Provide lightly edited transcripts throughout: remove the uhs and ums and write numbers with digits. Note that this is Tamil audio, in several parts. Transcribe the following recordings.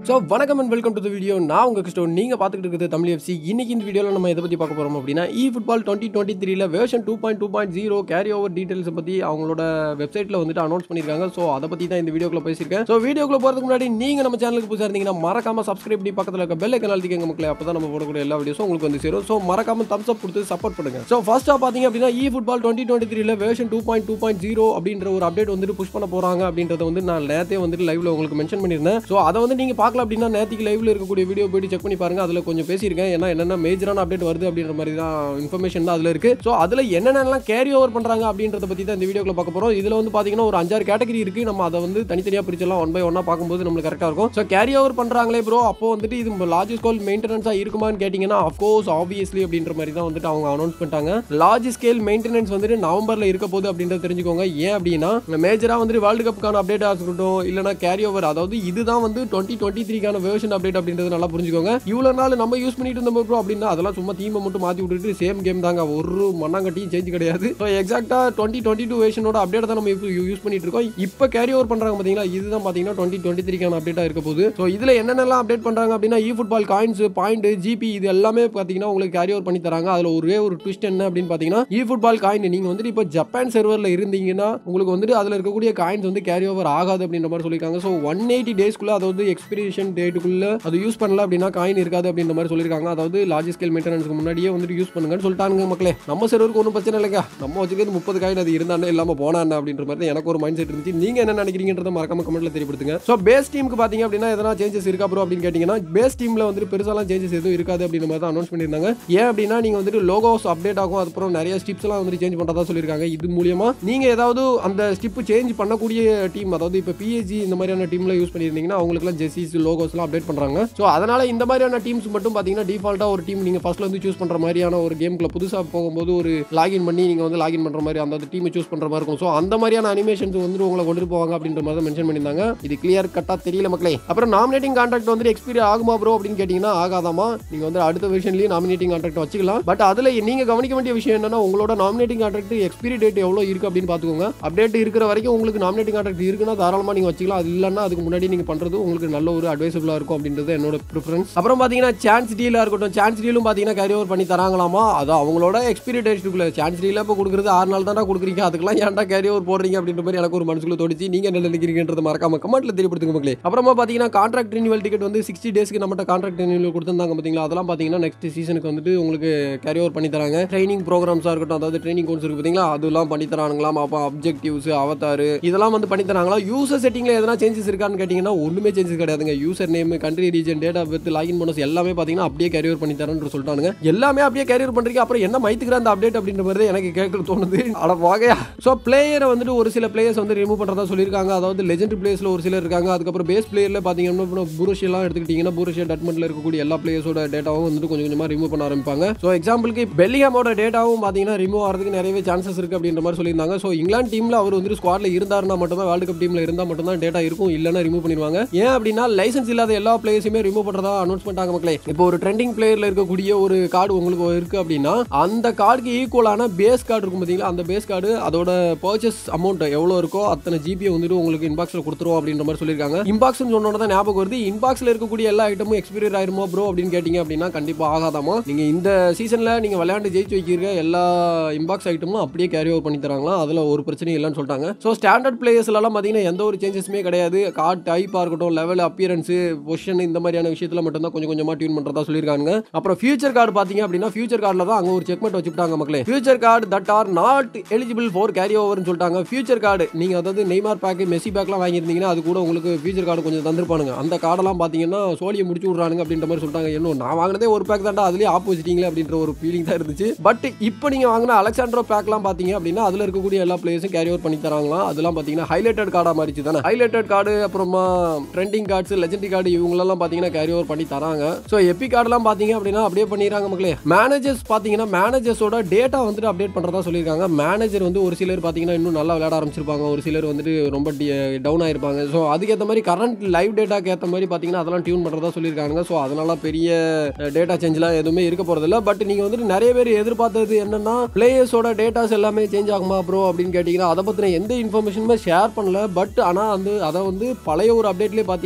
So, வணக்கம் and welcome to the video. நான் உங்க கிறிஸ்டோ, நீங்க பார்த்துட்டு இருக்கிறது தமிழ் FC. இன்னைக்கு இந்த வீடியோல நம்ம எதை பத்தி பார்க்க போறோம் அப்படின்னா eFootball 2023ல வெர்ஷன் 2.2.0 carryover டீடைல்ஸ் பத்தி அவங்களோட வெப்சைட்ல வந்துட்டு அனௌன்ஸ் பண்ணிருக்காங்க. சோ அத பத்தி தான் இந்த வீடியோக்குள்ள பேசியிருக்கேன். சோ வீடியோக்குள்ள போறதுக்கு முன்னாடி நீங்க நம்ம சேனலுக்கு புதுசா இருந்தீங்கன்னா மறக்காம சப்ஸ்கிரைப் பண்ணி பக்கத்துல இருக்க பெல் ஐகான் அழுத்திக்கங்க மக்களே. அப்பதான் நம்ம போடக்கூடிய எல்லா வீடியோஸும் உங்களுக்கு வந்து சேரும். சோ மறக்காம thumbs up கொடுத்து சப்போர்ட் பண்ணுங்க. சோ ஃபர்ஸ்டா பாத்தீங்க அப்படின்னா eFootball 2023ல வெர்ஷன் 2.2.0 அப்படின்ற ஒரு அப்டேட் வந்துட்டு புஷ் பண்ண போறாங்க அப்படின்றத வந்து நான் நேத்தே வந்துட்டு லைவ்ல உங்களுக்கு மென்ஷன் பண்ணிருந்தேன். சோ அத வந்து நீங்க பார்க்கலாம் அப்படின்னா நேத்திக்கு லைவ்ல இருக்கக்கூடிய வீடியோ போய் செக் பண்ணி பாருங்க. அதுல கொஞ்சம் பேசியிருக்கேன். ஏன்னா என்னென்ன மேஜரான அப்டேட் வருது அப்படின்ற மாதிரி தான் இன்ஃபர்மேஷன் தான் அதுல இருக்கு. சோ அதுல என்னென்னலாம் கேரி ஓவர் பண்றாங்க அப்படின்றத பத்தி தான் இந்த வீடியோக்குள்ள பார்க்க போறோம். இதுல வந்து பாத்தீங்கன்னா ஒரு 5-6 கேட்டகரி இருக்கு. நம்ம அதை வந்து தனித்தனியா பிரிச்சலாம் ஒன் பை ஒன்னா பார்க்கும்போது நம்மளுக்கு கரெக்டா இருக்கும். சோ கேரி ஓவர் பண்றாங்களே ப்ரோ, அப்போ வந்துட்டு இது லார்ஜ் ஸ்கேல் மெயின்டெனன்ஸா இருக்குமான்னு கேட்டீங்கன்னா அஃப்கோர்ஸ் ஆப்வியஸ்லி அப்படின்ற மாதிரி தான் வந்துட்டு அவங்க அனௌன்ஸ் பண்ணிட்டாங்க. லார்ஜ் ஸ்கேல் மெயின்டெனன்ஸ் வந்துட்டு நவம்பர்ல இருக்க போகுது அப்படின்றத தெரிஞ்சுக்கோங்க. ஏன் அப்படின்னா மேஜரா வந்துட்டு வேர்ல்டு கப்புக்கான அப்டேட் இருக்கட்டும் இல்லைன்னா கேரி ஓவர், அதாவது இதுதான் வந்து 2023க்கான வெர்ஷன் அப்டேட் அப்படின்றது நல்லா புரிஞ்சுக்கோங்க. இவ்வளவு நாள் நம்ம யூஸ் பண்ணிட்டு இருந்தோம் ப்ரோ அப்படின்னா அதெல்லாம் சும்மா தீமை மட்டும் மாத்தி விட்டுட்டு சேம் கேம் தாங்க, ஒரு மண்ணாங்கட்டியும் சேஞ்ச் கிடையாது. ஸோ எக்ஸாக்டா 2022 வெர்ஷனோட அப்டேட் தான் நம்ம யூஸ் பண்ணிட்டு இருக்கோம். இப்போ கேரி ஓவர் பண்றாங்க பாத்தீங்களா, இதுதான் பாத்தீங்கன்னா 2023க்கான அப்டேட்டா இருக்க போகுது. ஸோ இதுல என்னென்னலாம் அப்டேட் பண்றாங்க அப்படின்னா eFootball காயின்ஸ், பாயிண்ட், ஜிபி இது எல்லாமே பாத்தீங்கன்னா உங்களுக்கு கேரி ஓவர் பண்ணி தராங்க. அதுல ஒரே ஒரு ட்விஸ்ட் என்ன அப்படின்னு பாத்தீங்கன்னா eFootball காயின் நீங்க வந்துட்டு இப்போ ஜப்பான் சர்வர்ல இருந்தீங்கன்னா உங்களுக்கு வந்துட்டு அதுல இருக்கக்கூடிய காயின்ஸ் வந்து கேரி ஓவர் ஆகாது அப்படின்ற மாதிரி சொல்லியிருக்காங்க. ஸோ 180 டேஸ்க்குள்ள அதாவது எக்ஸ்பிரேஷன் டேட்டுக்குள்ள அது யூஸ் பண்ணல அப்படின்னா காயின் இருக்காது அப்படின்ற மாதிரி சொல்லியிருக்காங்க. அதாவது லார்ஜ் ஸ்கேல் மெயின்டெனன்ஸ்க்கு முன்னாடியே வந்துட்டு யூஸ் பண்ணுங்கன்னு சொல்லிட்டாங்க மக்களே. நம்ம சர்வருக்கு ஒன்றும் பிரச்சனை இல்லைங்க, நம்ம வச்சுக்கிறது 30 காயின், அது இருந்தானே இல்லாம போனா அப்படின்ற மாதிரி எனக்கு ஒரு மைண்ட் செட் இருந்துச்சு. நீங்க என்ன நினைக்கிறீங்கன்றத மறக்காம கமெண்ட்ல தெரியப்படுத்துங்க. ஸோ பேஸ் டீமுக்கு பாத்தீங்க அப்படின்னா எதனா சேஞ்சஸ் இருக்கா ப்ரோ அப்படின்னு கேட்டீங்கன்னா பேஸ் டீம்ல வந்துட்டு பெருசாலாம் சேஞ்சஸ் எதுவும் இருக்காது அப்படின்ற மாதிரி தான் அனௌன்ஸ் பண்ணியிருந்தாங்க. ஏன் அப்படின்னா நீங்க வந்துட்டு லோகோஸ் அப்டேட் ஆகும், அதுக்கப்புறம் நிறைய ஸ்டிப்ஸ் எல்லாம் வந்துட்டு சேஞ்ச் பண்றதா சொல்லியிருக்காங்க. இது மூலியமா நீங்க ஏதாவது அந்த ஸ்டிப் சேஞ்ச் பண்ணக்கூடிய டீம், அதாவது இப்போ PSG இந்த மாதிரியான டீம்ல யூஸ் பண்ணியிருந்தீங்கன்னா அவங்களுக்குலாம் ஜெர்சிஸ் லோகோஸ் எல்லாம் அப்டேட் பண்றாங்க. ஸோ அதனால இந்த மாதிரியான டீம்ஸ் மட்டும் பாத்தீங்கன்னா டிஃபால்ட்டா ஒரு டீம் நீங்க ஃபர்ஸ்ட்ல வந்து சூஸ் பண்ற மாதிரியான ஒரு கேம்க்குள்ள புதுசா போகும்போது ஒரு லாகின் பண்ணி நீங்க வந்து லாகின் பண்ற மாதிரி அந்த டீமை சூஸ் பண்ற மாதிரி இருக்கும். ஸோ அந்த மாதிரியான அனிமேஷன்ஸ் வந்து உங்களை கொண்டு போவாங்க அப்படின்ற மாதிரி மென்ஷன் பண்ணியிருந்தாங்க. இது கிளியர் கட்டா தெரியல மக்களே. அப்புறம் நாமினேட்டிங் கான்ட்ராக்ட் வந்து எக்ஸ்பீரி ஆகுமா ப்ரோ அப்படின்னு கேட்டீங்கன்னா ஆகாதாமா. நீங்க வந்து அடுத்த வெர்ஷன்லயே நாமினேட்டிங் கான்ட்ராக்ட் வச்சுக்கலாம். பட் அதுல நீங்க கவனிக்க வேண்டிய விஷயம் என்னன்னா உங்களோட நாமினேட்டிங் கான்ட்ராக்ட் எக்ஸ்பீரி டேட் எவ்வளவு இருக்கு அப்படின்னு பாத்துக்கோங்க. அப்டேட் இருக்கிற வரைக்கும் உங்களுக்கு நாமினேட்டிங் கான்ட்ராக்ட் இருக்குன்னா தாராளமா நீங்க வச்சுக்கலாம். அது இல்லன்னா அதுக்கு முன்னாடி நீங்க பண்றது உங்களுக்கு நல்ல ஒரு அட்வைசபிளா இருக்கும் அப்படின்றது என்னோட ப்ரிஃபரன்ஸ். அப்புறம் பாத்தீங்கன்னா சான்ஸ் டீலா இருக்கட்டும், சான்ஸ் டீலும் பாத்தீங்கன்னா கேரி ஓவர் பண்ணி தராங்களாமா. அது அவங்களோட எக்ஸ்பீரி டேட்டுக்குள்ள சான்ஸ் டீல இப்போ கொடுக்குறது 6 நாள் தான்டா கொடுக்குறீங்க, அதுக்கெல்லாம் ஏன்டா கேரி ஓவர் போடுறீங்க அப்படின்ற மாதிரி எனக்கு ஒரு மனசுக்குள்ள தோணுச்சு. நீங்க என்ன நினைக்கிறீங்கன்றத மறக்காம கமெண்ட்ல தெரியப்படுத்துங்க மக்களே. அப்புறமா பாத்தீங்கன்னா கான்ட்ராக்ட் ரினிவல் டிக்கெட் வந்து 60 டேஸ்க்கு நம்ம கான்ட்ராக்ட் ரினிவல் கொடுத்திருந்தாங்க பாத்தீங்களா, அதெல்லாம் பாத்தீங்கன்னா நெக்ஸ்ட் சீசனுக்கு வந்துட்டு உங்களுக்கு கேரி ஓவர் பண்ணி தராங்க. ட்ரைனிங் ப்ரோக்ராம்ஸா இருக்கட்டும், அதாவது ட்ரைனிங் கோர்ஸ் இருக்கு பாத்தீங்களா, அதெல்லாம் பண்ணி தராங்களாம். அப்போ அப்ஜெக்டிவ்ஸ், அவதார் இதெல்லாம் வந்து பண்ணி தராங்களா. யூசர் செட்டிங்ல எதனா சேஞ்சஸ் இருக்கான்னு கேட்டீங்கன்னா ஒண்ணுமே சேஞ்சஸ் கிடையாதுங்க. User name, country, region, date of birth, login bonus எல்லாமே பாத்தீங்கன்னா அப்படியே கேரி ஓவர் பண்ணி தரேன்னு சொல்லிட்டானுங்க. எல்லாமே அப்படியே கேரி ஓவர் பண்றீங்க, அப்புறம் என்ன மைத்துக்கிற அந்த அப்டேட் அப்படின்ற மாதிரி எனக்கு கேட்க தோணுது. அட வாகையா. சோ பிளேயரை வந்துட்டு ஒரு சில பிளேயர்ஸ் வந்து ரிமூவ் பண்றதா சொல்லியிருக்காங்க. அதாவது லெஜெண்ட் பிளேயர்ஸ்ல ஒரு சிலர் இருக்காங்க. அதுக்கப்புறம் பேஸ் பிளேயர்ல பாத்தீங்கன்னா புருஷியெல்லாம் எடுத்துக்கிட்டீங்கன்னா புருஷியா டட்மெண்ட்ல இருக்கக்கூடிய எல்லா பிளேயர்ஸோட டேட்டாவும் வந்துட்டு கொஞ்சம் கொஞ்சமா ரிமூவ் பண்ண ஆரம்பிப்பாங்க. சோ எக்ஸாம்பிளுக்கு பெல்லிங்ஹாமோட டேட்டாவும் பாத்தீங்கன்னா ரிமூவ் ஆகிறதுக்கு நிறையவே சான்சஸ் இருக்கு அப்படின்ற மாதிரி சொல்லியிருந்தாங்க. சோ இங்கிலாந்து டீம்ல அவர் வந்து ஸ்குவாட்ல இருந்தாருன்னா மட்டும் தான், வேர்ல்டு கப் டீம்ல இருந்தா மட்டும் தான் டேட்டா இருக்கும், இல்லன்னா ரிமூவ் பண்ணிடுவாங்க. ஏன் அப்படின்னா லைசன்ஸ் இல்லாத எல்லா பிளேயர்ஸுமே ரிமூவ் பண்றதா அனௌன்ஸ் பண்ணிட்டாங்க மக்களே. இப்போ ஒரு ட்ரெண்டிங் பிளேயர்ல இருக்கக்கூடிய ஒரு கார்டு உங்களுக்கு இருக்கு அப்படின்னா அந்த கார்டுக்கு ஈக்குவலான பேஸ் கார்டு இருக்கும் பாத்தீங்களா, அந்த பேஸ் கார்டு அதோட பர்ச்சேஸ் அமௌண்ட் எவ்வளவு இருக்கோ அத்தனை ஜிபி வந்துட்டு உங்களுக்கு இன்பாக்ஸ்ல கொடுத்துருவோம் அப்படின்ற மாதிரி சொல்லியிருக்காங்க. இன்பாக்ஸ் சொன்னோட தான் ஞாபகம் வருது, இன்பாக்ஸ்ல இருக்கக்கூடிய எல்லா ஐட்டமும் எக்ஸ்பீரியர் ஆயிருமோ ப்ரோ அப்படின்னு கேட்டீங்க அப்படின்னா கண்டிப்பா ஆகாதாமா. நீங்க இந்த சீசன்ல நீங்க விளையாண்டு ஜெயிச்சு வைக்கிற எல்லா இன்பாக்ஸ் ஐட்டமும் அப்படியே கேரி ஓவர் பண்ணி தராங்களா, அதுல ஒரு பிரச்சனையும் இல்லைன்னு சொல்லிட்டாங்க. ஸோ ஸ்டாண்டர்ட் பிளேயர்ஸ்ல எல்லாம் பாத்தீங்கன்னா எந்த ஒரு சேஞ்சஸுமே கிடையாது. கார்டு டைப்பா இருக்கட்டும், லெவல், அப்பியரன்ஸ், பொசிஷன் இந்த மாதிரியான விஷயத்துல மட்டும் தான் கொஞ்சம் கொஞ்சமா டியூன் பண்றதா சொல்லியிருக்காங்க. அப்புறம் ஃபியூச்சர் கார்டு பாத்தீங்க அப்படின்னா ஃபியூச்சர் கார்டுல தான் அங்க ஒரு செக்மெண்ட் வச்சுட்டாங்க மக்களே. Future card that are not eligible for carry ஓவர்னு சொல்லிட்டாங்க. ஃபியூச்சர் கார்டு நீங்க அதாவது நெய்மார் பேக், மெஸ்ஸி பேக்லாம் வாங்கியிருந்தீங்கன்னா அது கூட உங்களுக்கு ஃபியூச்சர் கார்டு கொஞ்சம் தந்திருப்பானுங்க. அந்த கார்டெல்லாம் பாத்தீங்கன்னா சோழியை முடிச்சு விடுறானுங்க அப்படின்ற மாதிரி சொல்லிட்டாங்க. இன்னும் நான் வாங்கினதே ஒரு பேக் தான்டா, அதுலயே ஆப் வச்சிட்டீங்களே அப்படின்ற ஒரு ஃபீலிங் தான் இருந்துச்சு. பட் இப்போ நீங்க வாங்கின அலெக்சாண்ட்ரோ பேக்லாம் பாத்தீங்க அப்படின்னா அதுல இருக்கக்கூடிய எல்லா பிளேயர்ஸும் கேரி ஓவர் பண்ணி தராங்களாம். அதெல்லாம் பாத்தீங்கன்னா ஹைலைட்டட் கார்டா மாறிச்சு தானே. ஹைலைட்டட் கார்டு, அப்புறமா ட்ரெண்டிங் கார்ட்ஸ், லெஜெண்டரி கார்டு இவங்களெல்லாம் பாத்தீங்கன்னா கேரி ஓவர் பண்ணி தராங்க. ஸோ எபி கார்டெல்லாம் பாத்தீங்க அப்படின்னா அப்படியே பண்ணிடுறாங்க மக்களே. மேனேஜர்ஸ் பாத்தீங்கன்னா மேனேஜர்ஸோட டேட்டா வந்துட்டு அப்டேட் பண்றதா சொல்லியிருக்காங்க. மேனேஜர் வந்து ஒரு சிலர் பாத்தீங்கன்னா இன்னும் நல்லா விளையாட ஆரம்பிச்சிருப்பாங்க, ஒரு சிலர் வந்துட்டு ரொம்ப டவுன் ஆயிருப்பாங்க. ஸோ அதுக்கேற்ற மாதிரி கரண்ட் லைவ் டேட்டாக்கு ஏற்ற மாதிரி பாத்தீங்கன்னா அதெல்லாம் டியூன் பண்றதா சொல்லியிருக்காங்க. ஸோ அதனால பெரிய டேட்டா சேஞ்ச்லாம் எதுவுமே இருக்க போறது இல்லை. பட் நீங்க வந்துட்டு நிறைய பேர் எதிர்பார்த்தது என்னன்னா பிளேயர்ஸோட டேட்டாஸ் எல்லாமே சேஞ்ச் ஆகுமா ப்ரோ அப்படின்னு கேட்டீங்கன்னா அதை பத்தின எந்த இன்ஃபர்மேஷனுமே ஷேர் பண்ணல. பட் ஆனா வந்து அதை வந்து பழைய ஒரு அப்டேட்லேயே பாத்தீங்க அப்படின்னா அவங்க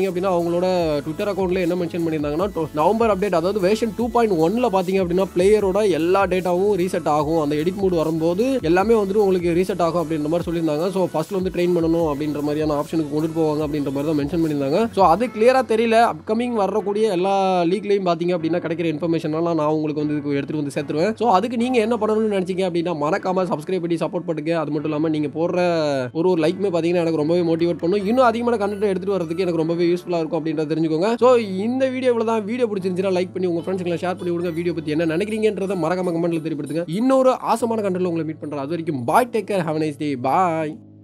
அவங்களோட ட்விட்டர் அக்கௌண்ட்ல என்ன மென்ஷன் பண்ணியிருந்தாங்கன்னா நவம்பர் அப்டேட் அதாவது வெர்ஷன் 2.1ல பாத்தீங்க அப்படின்னா பிளேயரோட எல்லா டேட்டாவும் ரீசெட் ஆகும். அந்த எடிட் மூட் வரும்போது எல்லாமே வந்துட்டு உங்களுக்கு ரீசெட் ஆகும் அப்படின்ற மாதிரி சொல்லியிருந்தாங்க. ஸோ ஃபர்ஸ்ட்ல வந்து ட்ரெயின் பண்ணணும் அப்படின்ற மாதிரியான ஆப்ஷனுக்கு கொண்டுட்டு போவாங்க அப்படின்ற மாதிரி தான் மென்ஷன் பண்ணியிருந்தாங்க. ஸோ அது கிளியரா தெரியல. அப்கமிங் வரக்கூடிய எல்லா லீக்லையும் பாத்தீங்க அப்படின்னா கிடைக்கிற இன்ஃபர்மேஷன்லாம் நான் உங்களுக்கு வந்து எடுத்துட்டு வந்து சேர்த்துருவேன். ஸோ அதுக்கு நீங்க என்ன பண்ணணும்னு நினைச்சீங்க அப்படின்னா மறக்காம சப்ஸ்கிரைப் பண்ணி சப்போர்ட் பண்ணுங்க. அது மட்டும் இல்லாம நீங்க போடுற ஒரு லைக்மே பாத்தீங்கன்னா எனக்கு ரொம்பவே மோட்டிவேட் பண்ணும். இன்னும் அதிகமான கண்டென்ட் எடுத்துட்டு வரதுக்கு எனக்கு ரொம்பவே யூஸ்ஃபுல்லா இருக்கும் அப்படின்றத தெரிஞ்சுக்கோங்க. ஸோ இந்த வீடியோவில் தான் வீடியோ பிடிச்சிருந்துச்சுன்னா லைக் பண்ணி உங்க ஃப்ரெண்ட்ஸ்களை ஷேர் பண்ணி விடுங்க. வீடியோ பத்தி என்ன நினைக்கிறீங்கன்றத மறக்காம கமெண்ட்ல தெரியப்படுத்துங்க. இன்னொரு ஆசமான கண்டென்ட்ல உங்களை மீட் பண்றேன். அது வரைக்கும் bye, take care, have a nice day, bye.